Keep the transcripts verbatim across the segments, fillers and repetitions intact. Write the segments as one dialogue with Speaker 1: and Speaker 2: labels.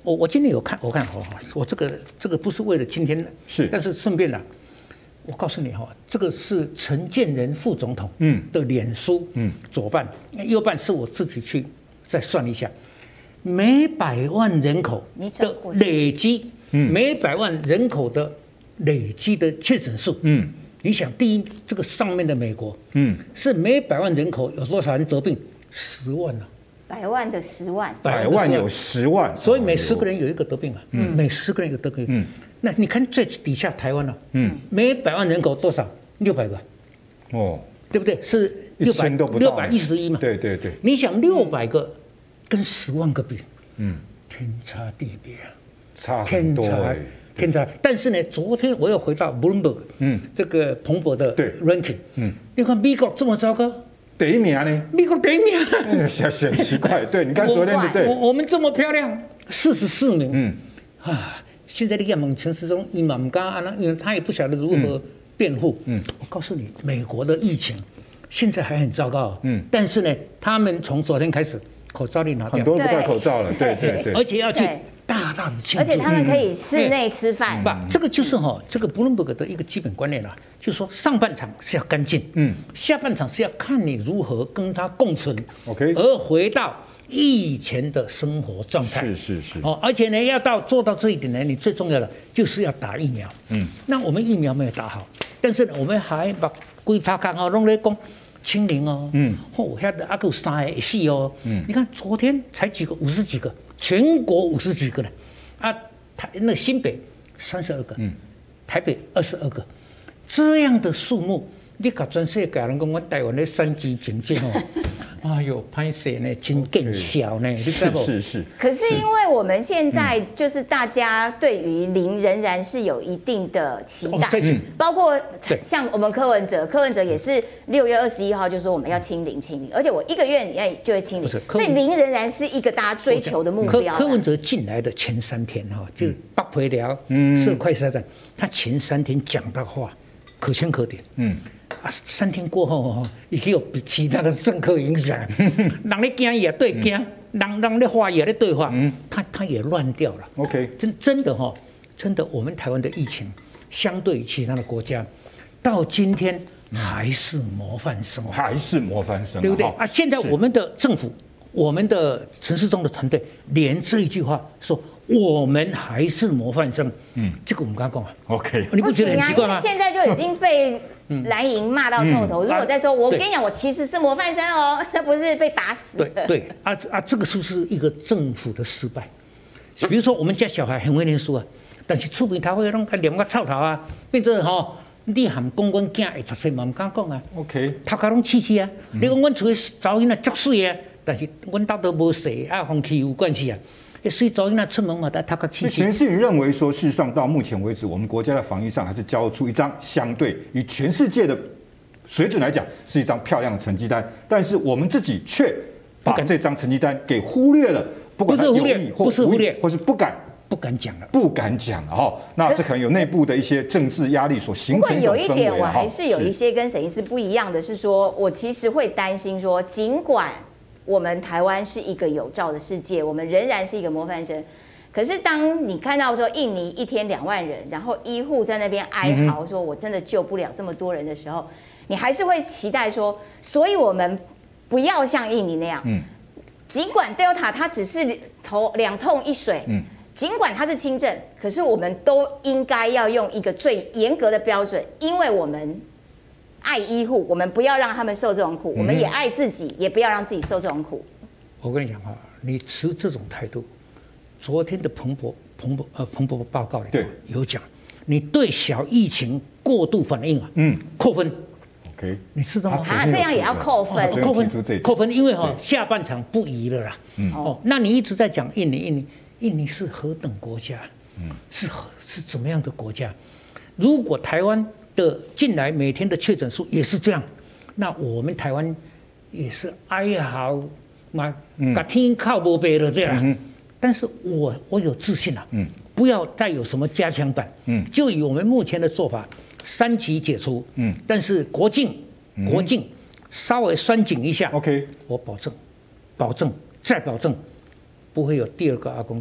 Speaker 1: 我我今天有看，我看好哈，我这个这个不是为了今天
Speaker 2: 是，
Speaker 1: 但是顺便啦，我告诉你哈，这个是陈建仁副总统嗯的脸书嗯左半右半是我自己去再算一下，每百万人口的累积，嗯，每百万人口的累积的确诊数，嗯，你想第一这个上面的美国，嗯，是每百万人口有多少人得病？十万啊。
Speaker 3: 百万的十万，
Speaker 2: 百万有十万，
Speaker 1: 所以每十个人有一个得病啊，嗯，每十个人有得病，嗯，那你看最底下台湾呢，嗯，每百万人口多少？六百个，哦，对不对？是六百六百一十一嘛，
Speaker 2: 对对对。
Speaker 1: 你想六百个跟十万个比，嗯，天差地别啊，
Speaker 2: 差很多哎，
Speaker 1: 天差。但是呢，昨天我又回到 Bloomberg， 嗯，这个彭博的 ranking， 嗯，你看美国这么糟糕。
Speaker 2: 第一名呢？
Speaker 1: 美国第一名，
Speaker 2: 很很奇怪。对，你看昨天的对，
Speaker 1: 我我们这么漂亮，四十四名。嗯啊，现在你看问陈时中，伊嘛唔敢啊，因为他也不晓得如何辩护。嗯，我告诉你，美国的疫情现在还很糟糕。嗯，但是呢，他们从昨天开始口罩令拿掉，
Speaker 2: 很多人不戴口罩了。对对对，
Speaker 1: 而且要去大大的庆祝，
Speaker 3: 而且他们可以室内吃饭。
Speaker 1: 不，这个就是哈，这个 Bloomberg 的一个基本观念啦。就是说，上半场是要干净，嗯，下半场是要看你如何跟它共存
Speaker 2: ，OK，
Speaker 1: 而回到以前的生活状态。
Speaker 2: 是是是。
Speaker 1: 哦，而且呢，要到做到这一点呢，你最重要的就是要打疫苗。嗯，那我们疫苗没有打好，但是呢，我们还把规发康哦，弄来讲清零哦，嗯，哦，还有阿个三个四哦，嗯，你看昨天才几个，五十几个，全国五十几个呢，啊，台那新北三十二个，嗯，台北二十二个。这样的数目，你搞全世界人讲我台湾的三级警戒哦，哎呦，拍摄呢真更小呢，你知道不？
Speaker 2: 是是。
Speaker 3: 可是因为我们现在就是大家对于零仍然是有一定的期待，嗯、包括像我们柯文哲，柯文哲也是六月二十一号就说我们要清零清零，而且我一个月以内就会清零，所以零仍然是一个大家追求的目标。
Speaker 1: 柯文哲进来的前三天哈，就北培寮社快筛站，他前三天讲的话。可圈可点，嗯，啊，三天过后哈，也有比其他的政客影响，人咧惊也对惊，人人咧话也咧对话，嗯，他他也乱掉了。
Speaker 2: OK，
Speaker 1: 真真的哈，真的，我们台湾的疫情相对于其他的国家，到今天还是模范生，
Speaker 2: 还是模范生，
Speaker 1: 对不对？啊，现在我们的政府，我们的陈时中的团队，连这一句话说。我们还是模范生，嗯，这个我们刚刚讲啊
Speaker 2: ，OK，
Speaker 1: 你不觉得很奇怪吗？
Speaker 3: 啊、现在就已经被蓝营骂到臭头。嗯、如果再说，我跟你讲，我其实是模范生哦，那不是被打死的。
Speaker 1: 对对啊啊，这个是不是一个政府的失败？比如说，我们家小孩很会念书啊，但是厝边头会弄个念个臭头啊，变做吼，你含讲阮囝会读书嘛，唔敢讲啊。
Speaker 2: OK，
Speaker 1: 头壳拢试试啊。你讲阮厝的查某囡仔足水啊，但是阮兜都无洗，啊，风气有关系啊。所以早那出门嘛，他个气气。
Speaker 2: 全世人认为说，事实上到目前为止，我们国家的防疫上还是交出一张相对于全世界的水准来讲，是一张漂亮的成绩单。但是我们自己却把这张成绩单给忽略了，不管是
Speaker 1: 忽略，不是忽略，
Speaker 2: 或是不敢。
Speaker 1: 不敢讲了，
Speaker 2: 不敢讲了哈。那这可能有内部的一些政治压力所形成的氛围。
Speaker 3: 不过有一点，我还是有一些跟沈医师不一样的是说，我其实会担心说，尽管。我们台湾是一个有照的世界，我们仍然是一个模范生。可是当你看到说印尼一天两万人，然后医护在那边哀嚎说“我真的救不了这么多人”的时候，你还是会期待说，所以我们不要像印尼那样。嗯，尽管 Delta 它只是头两痛一水，嗯，尽管它是轻症，可是我们都应该要用一个最严格的标准，因为我们。爱医护，我们不要让他们受这种苦，我们也爱自己，也不要让自己受这种苦。
Speaker 1: 我跟你讲啊，你持这种态度，昨天的彭博彭博呃彭博报告里头有讲，你对小疫情过度反应啊，嗯，扣分。
Speaker 2: OK，
Speaker 1: 你知道吗？
Speaker 3: 啊，这样也要扣分，
Speaker 1: 扣分，扣分，因为哈下半场不宜了啦。嗯，哦，那你一直在讲印尼，印尼，印尼是何等国家？嗯，是是怎么样的国家？如果台湾的进来每天的确诊数也是这样，那我们台湾也是哀嚎嘛，把天靠不背了这样。嗯、但是我我有自信了、啊，嗯，不要再有什么加强版，嗯，就以我们目前的做法，三级解除，嗯，但是国境国境稍微拴紧一下
Speaker 2: ，OK，
Speaker 1: 我保证，保证再保证，不会有第二个阿公店。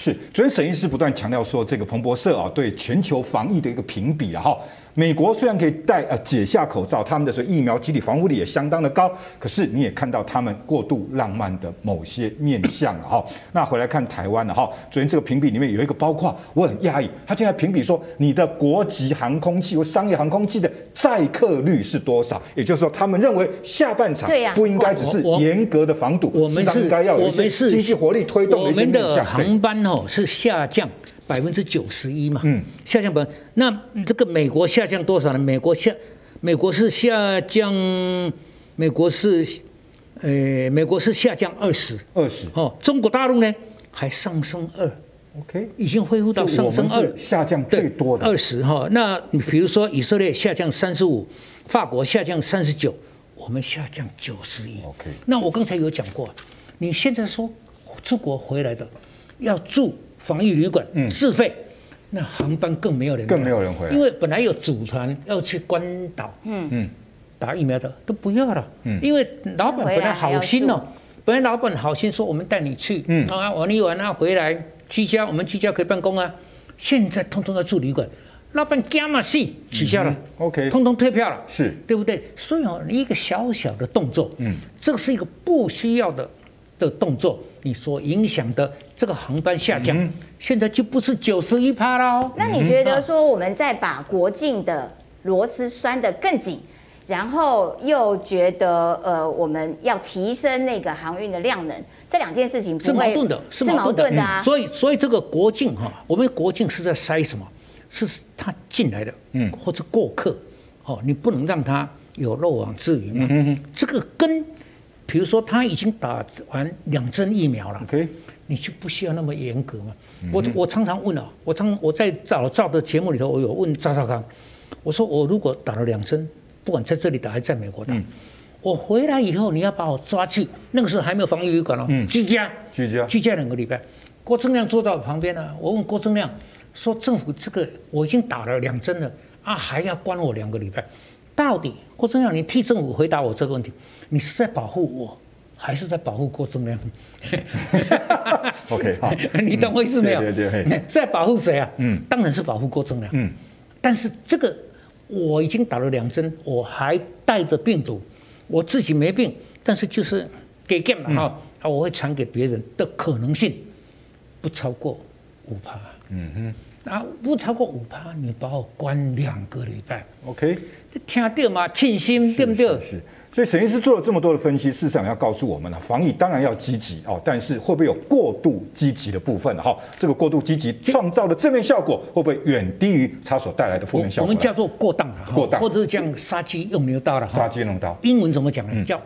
Speaker 2: 是，昨天沈医师不断强调说，这个彭博社啊对全球防疫的一个评比啊哈。美国虽然可以戴呃解下口罩，他们的说疫苗集体防护力也相当的高，可是你也看到他们过度浪漫的某些面向了哈。那回来看台湾了哈，昨天这个评比里面有一个包括我很讶异，他竟然评比说你的国际航空器或商业航空器的载客率是多少，也就是说他们认为下半场不应该只是严格的防堵，
Speaker 1: 我们是
Speaker 2: 应该要有一些经济活力推动的一些面向。
Speaker 1: 我们的航班哦是下降百分之九十一嘛，嗯，下降百分，那这个美国下降多少呢？美国下，美国是下降，美国是，呃，美国是下降二十，
Speaker 2: 二十，
Speaker 1: 哦，中国大陆呢还上升二
Speaker 2: ，OK，
Speaker 1: 已经恢复到上升二，
Speaker 2: 下降最多的
Speaker 1: 二十哈。那你比如说以色列下降三十五，法国下降三十九，我们下降九十一
Speaker 2: ，OK。
Speaker 1: 那我刚才有讲过，你现在说出国回来的要住防疫旅馆自费，嗯、那航班更没有人，
Speaker 2: 更没有人回来，
Speaker 1: 因为本来有组团要去关岛，嗯嗯，打疫苗的都不要了，嗯，因为老板本来好心哦，本来老板好心说我们带你去，嗯啊玩一玩啊回来居家，我们居家可以办公啊，现在通通要住旅馆，老板加嘛戏取消了、嗯、，OK， 通通退票了，
Speaker 2: 是
Speaker 1: 对不对？所以哦，一个小小的动作，嗯，这个是一个不需要的的动作，你所影响的。这个航班下降，嗯、现在就不是九十一趴了。
Speaker 3: 那你觉得说我们再把国境的螺丝拴得更紧，然后又觉得呃我们要提升那个航运的量能，这两件事情不会
Speaker 1: 是矛盾的，
Speaker 3: 是矛盾的啊。
Speaker 1: 嗯、所以所以这个国境哈，我们国境是在筛什么？是他进来的，嗯，或者过客，哦，你不能让他有漏网之鱼嘛。嗯、这个跟比如说他已经打完两针疫苗了
Speaker 2: ，OK。
Speaker 1: 你就不需要那么严格嘛？我我常常问啊，我常我在早照的节目里头，我有问赵少康，我说我如果打了两针，不管在这里打还是在美国打，嗯、我回来以后你要把我抓去，那个时候还没有防疫旅馆哦，嗯、居家
Speaker 2: 居家
Speaker 1: 居家两个礼拜。郭正亮坐在我旁边呢、啊，我问郭正亮说，政府这个我已经打了两针了啊，还要关我两个礼拜，到底郭正亮你替政府回答我这个问题，你是在保护我？还是在保护郭正亮
Speaker 2: ？OK， 好，
Speaker 1: 你懂我意思没有？
Speaker 2: 对对对，
Speaker 1: 在保护谁啊？嗯，当然是保护郭正亮。嗯，但是这个我已经打了两针，我还带着病毒，我自己没病，但是就是给 game 嘛哈，啊，我会传给别人的可能性不超过五趴。嗯哼，啊，不超过五趴，你把我关两个礼拜
Speaker 2: ，OK，
Speaker 1: 听到嘛，庆幸对不对？
Speaker 2: 是。所以沈医师做了这么多的分析，事实上要告诉我们了，防疫当然要积极哦，但是会不会有过度积极的部分哈？这个过度积极创造的正面效果会不会远低于它所带来的负面效果？
Speaker 1: 我们叫做过当了，
Speaker 2: 过当，
Speaker 1: 或者是这样杀鸡用牛刀了。
Speaker 2: 杀鸡用刀，
Speaker 1: 英文怎么讲呢？叫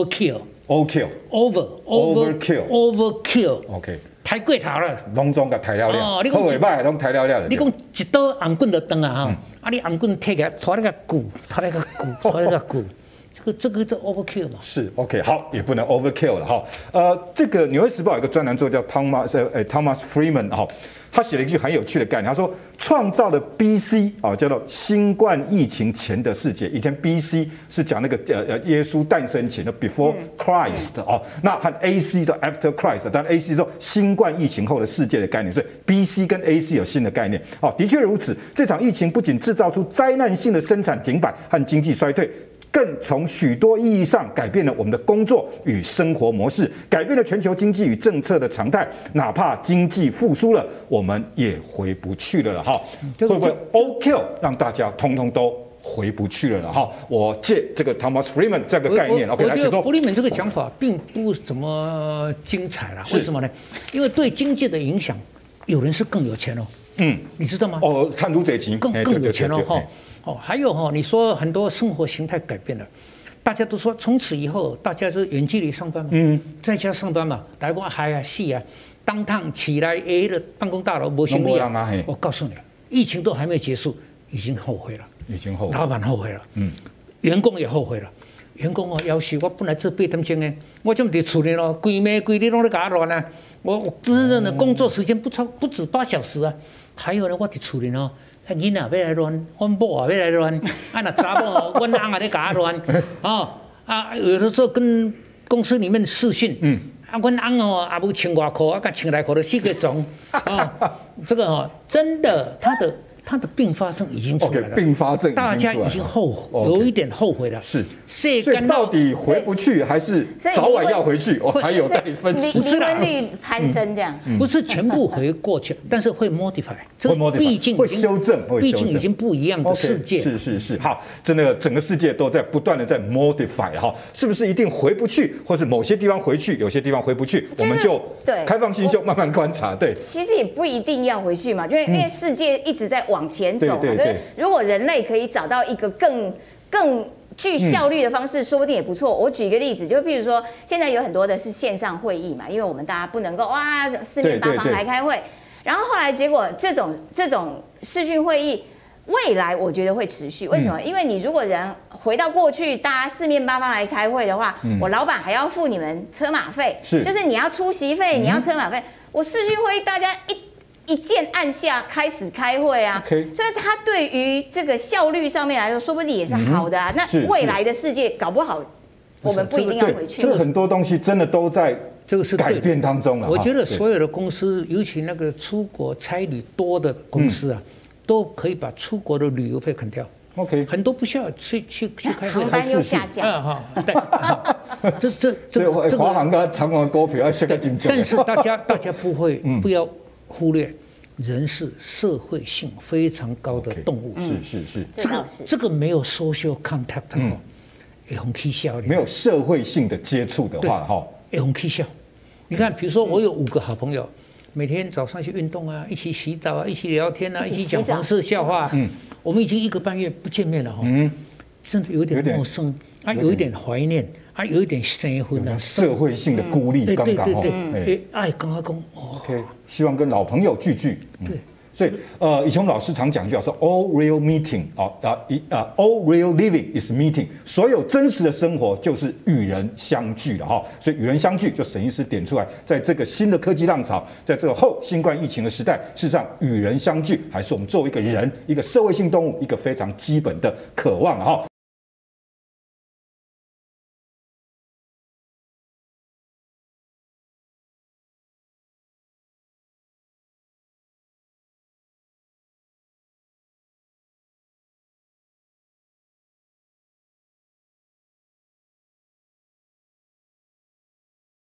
Speaker 2: overkill，over，over，overkill，OK，
Speaker 1: 太过头了，
Speaker 2: 拢总甲抬了了，好尾摆拢抬了了。
Speaker 1: 你讲一刀红棍就断啊哈，啊你红棍摕起来，拖那个骨，拖那个骨，拖那个骨。这个这个叫 overkill 嘛？
Speaker 2: 是 OK， 好，也不能 overkill 了哈。呃，这个《纽约时报》有个专栏作家叫 Thomas 呃 Thomas Freeman 哈，他写了一句很有趣的概念，他说创造了 B C 啊，叫做新冠疫情前的世界。以前 B C 是讲那个呃呃耶稣诞生前的 Before Christ 哦，那和 A C 叫 After Christ， 但 A C 说新冠疫情后的世界的概念，所以 B C 跟 A C 有新的概念。哦，的确如此，这场疫情不仅制造出灾难性的生产停摆和经济衰退。更从许多意义上改变了我们的工作与生活模式，改变了全球经济与政策的常态。哪怕经济复苏了，我们也回不去了哈。会不会 overkill 让大家通通都回不去了哈？我借这个 Thomas Freeman 这个概念 ，OK 来解说。
Speaker 1: 弗利曼这个讲法并不怎么精彩啦，为什么呢？因为对经济的影响，有人是更有钱哦。嗯，你知道吗？
Speaker 2: 哦，贪污贼情
Speaker 1: 更更有钱哦哈。哦，还有哈，你说很多生活形态改变了，大家都说从此以后大家是远距离上班嘛，嗯，在家上班嘛，大家讲嗨啊戏啊，当趟起来 A 的办公大楼没行李啊，我告诉你，疫情都还没结束，已经后悔了，
Speaker 2: 已经后悔，
Speaker 1: 老板后悔了，嗯，员工也后悔了，员工哦，要是我本来做八点钟的，我就唔得处理咯，规暝规日拢在搞乱啊，我我真正的工作时间不超不止八小时啊，还有呢，我得处理哦。啊，囡仔要来乱，阮某也要来乱，啊，那查某，阮翁也在甲我乱，哦，啊，有的时候跟公司里面视讯，嗯， 啊，阮翁哦也无穿外裤，啊，甲穿内裤都四个钟啊，这个哦，真的，他的他的并发症已经出来了，
Speaker 2: okay, 并发症
Speaker 1: 大家已经后悔，有一点后悔了。
Speaker 2: 是，
Speaker 1: 所以
Speaker 2: 到底回不去还是早晚要回去？我还有待分析。
Speaker 3: 离婚率攀升这样，
Speaker 1: 不是全部回过去，但是会 modify， 这毕竟
Speaker 2: 会修正，
Speaker 1: 毕竟已经不一样的世界。
Speaker 2: 是是是，好，真的整个世界都在不断的在 modify 哈，是不是一定回不去，或是某些地方回去，有些地方回不去，我们就开放心胸，慢慢观察。对，
Speaker 3: 其实也不一定要回去嘛，因为因为世界一直在往前走嘛。所以，如果人类可以找到一个更更具效率的方式，说不定也不错。我举一个例子，就譬如说，现在有很多的是线上会议嘛，因为我们大家不能够哇四面八方来开会，然后后来结果这种这种视讯会议，未来我觉得会持续。为什么？因为你如果人回到过去，大家四面八方来开会的话，我老板还要付你们车马费，就是你要出席费，你要车马费。我视讯会议大家一。一键按下开始开会啊，
Speaker 2: okay.
Speaker 3: 所以它对于这个效率上面来说，说不定也是好的啊。嗯、那未来的世界搞不好，我们不一定要回去。
Speaker 2: 这个很多东西真的都在这个是改变当中了。
Speaker 1: 我觉得所有的公司，尤其那个出国差旅多的公司啊，嗯、都可以把出国的旅游费砍掉。
Speaker 2: OK，
Speaker 1: 很多不需要去去去开会，
Speaker 3: 航班又下降。
Speaker 1: 啊哈，对，这这这
Speaker 2: 个华航跟长荣股票要下个紧张。
Speaker 1: 但是大家大家不会不要忽略。人是社会性非常高的动物，
Speaker 2: okay, 是是是，
Speaker 3: 这个
Speaker 1: 这个没有 social contact 哈，也很可笑。
Speaker 2: 没有社会性的接触的话，哈，
Speaker 1: 也很可笑。你看，比如说我有五个好朋友，每天早上去运动啊，一起洗澡啊，一起聊天啊，一起讲黄色笑话。嗯，我们已经一个半月不见面了哈，嗯，甚至有点陌生啊，有一点怀念。啊，有一点生分啊，
Speaker 2: 社会性的孤立，刚刚
Speaker 1: 哦，哎，哎，刚刚讲
Speaker 2: ，OK， 希望跟老朋友聚聚，
Speaker 1: 对，
Speaker 2: 所以呃，以前我们老师常讲一句话说 ，all real meeting 啊啊一啊 ，all real living is meeting， 所有真实的生活就是与人相聚了哈，所以与人相聚就沈医师点出来，在这个新的科技浪潮，在这个后新冠疫情的时代，事实上与人相聚还是我们作为一个人，一个社会性动物，一个非常基本的渴望哈。